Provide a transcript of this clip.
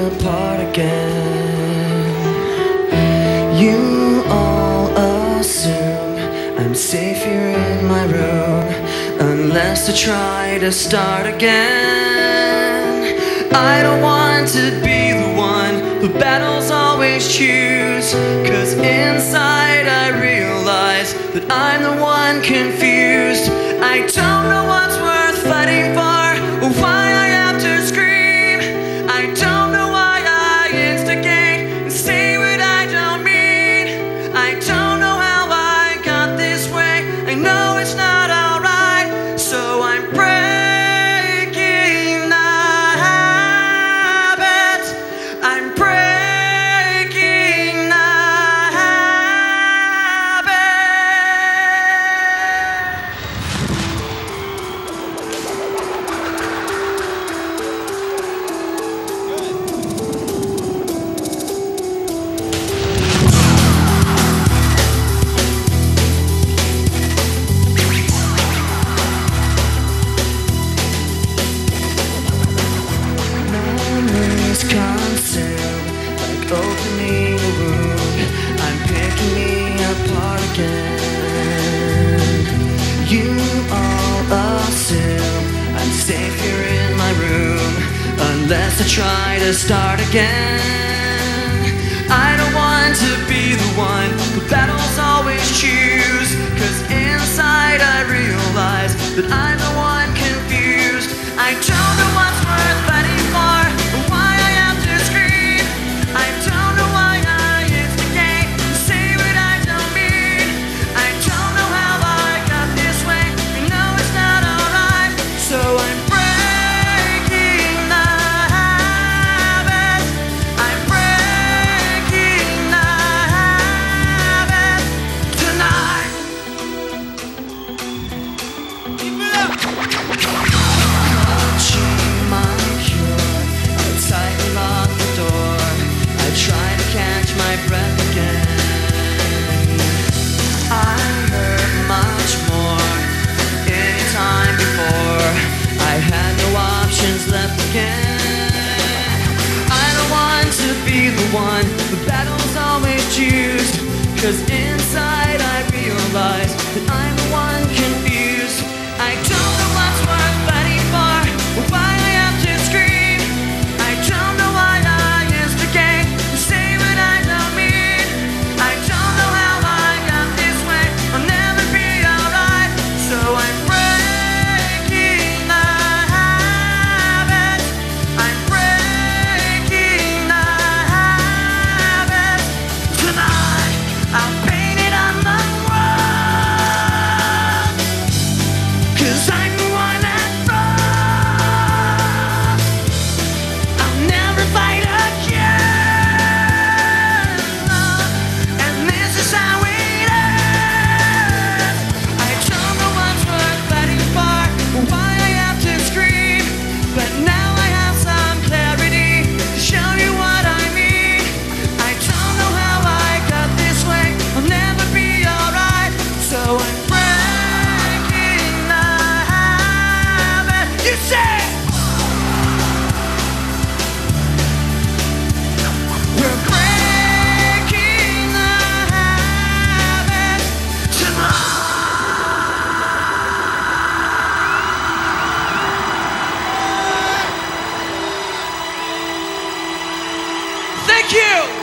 apart again. You all assume I'm safe here in my room, unless I try to start again. I don't want to be the one the battles always choose, 'cause inside I realize that I'm the one confused. I don't know what's worth fighting for, or why I have to scream. I don't know why I instigate and say what I don't mean. I don't know how I got this way, I know it's not alright, so I'm breaking the habit. I'm breaking the consumed, like opening a wound. I'm picking me apart again. You all assume I'm safe here in my room, unless I try to start again. I don't want to be the one the battles always choose, 'cause inside I realize that I'm the one confused. I don't know what's worth fighting for, or why I have to scream. I don't know why I instigate and say what I don't mean. I don't know how I got this way, I know it's not alright, so I'm breaking the habit. I'm breaking the habit tonight. Keep it up. Clutching my cure, I tightly lock the door. I try to catch my breath again. I hurt much more any time before. I had no options left again. I don't want to be the one the battles always choose, 'cause inside I realize that I'm the one confused. I don't know what's worth fighting for, or why I have to scream. I don't know why I instigate and say what I don't mean. I don't know how I got this way, I'll never be alright, so I'm breaking the habit. I'm breaking the habit tonight. I'll paint it on the wall, 'cause I'm the one that runs. I'll never fight again, and this is how it ends. I don't know what's worth fighting for, or why I have to scream, but now I have some clarity to show you what I mean. I don't know how I got this way, I'll never be alright, so I'm breaking the habit. You say we're breaking the habit tonight. Thank you.